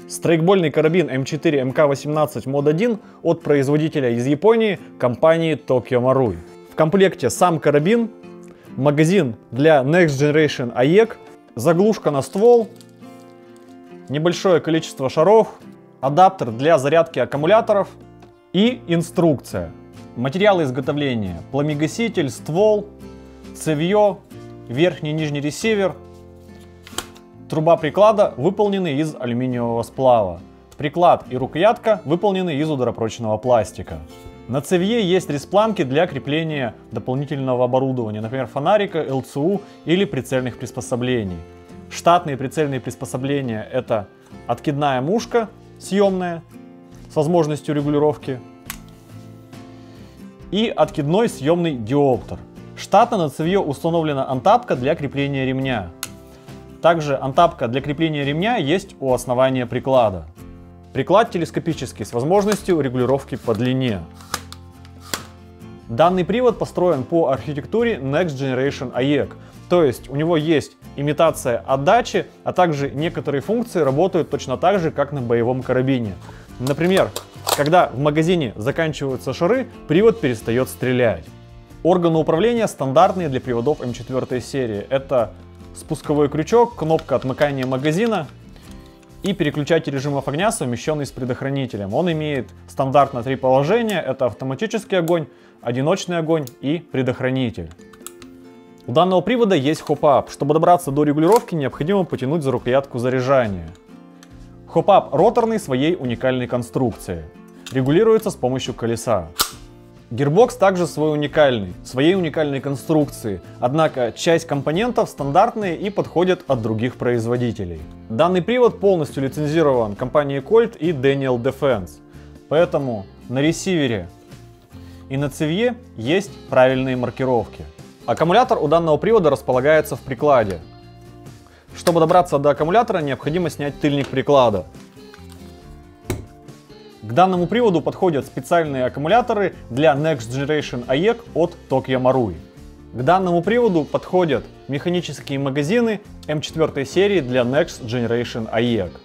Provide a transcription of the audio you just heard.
Страйкбольный карабин М4 МК-18 Mod 1 от производителя из Японии, компании Tokyo Marui. В комплекте сам карабин, магазин для Next Generation AEG, заглушка на ствол, небольшое количество шаров, адаптер для зарядки аккумуляторов и инструкция. Материалы изготовления: пламегаситель, ствол, цевье, верхний и нижний ресивер. Труба приклада выполнены из алюминиевого сплава. Приклад и рукоятка выполнены из ударопрочного пластика. На цевье есть резпланки для крепления дополнительного оборудования, например, фонарика, ЛЦУ или прицельных приспособлений. Штатные прицельные приспособления — это откидная мушка съемная с возможностью регулировки и откидной съемный диоптер. Штатно на цевье установлена антапка для крепления ремня. Также антапка для крепления ремня есть у основания приклада. Приклад телескопический с возможностью регулировки по длине. Данный привод построен по архитектуре Next Generation AEG, то есть у него есть имитация отдачи, а также некоторые функции работают точно так же, как на боевом карабине. Например, когда в магазине заканчиваются шары, привод перестает стрелять. Органы управления стандартные для приводов М4 серии. Это спусковой крючок, кнопка отмыкания магазина и переключатель режимов огня, совмещенный с предохранителем. Он имеет стандартно 3 положения: это автоматический огонь, одиночный огонь и предохранитель. У данного привода есть хоп-ап. Чтобы добраться до регулировки, необходимо потянуть за рукоятку заряжания. Хоп-ап роторный своей уникальной конструкции. Регулируется с помощью колеса. Гирбокс также своей уникальной конструкции, однако часть компонентов стандартные и подходят от других производителей. Данный привод полностью лицензирован компанией Colt и Daniel Defense, поэтому на ресивере и на цевье есть правильные маркировки. Аккумулятор у данного привода располагается в прикладе. Чтобы добраться до аккумулятора, необходимо снять тыльник приклада. К данному приводу подходят специальные аккумуляторы для Next Generation AEG от Tokyo Marui. К данному приводу подходят механические магазины М4 серии для Next Generation AEG.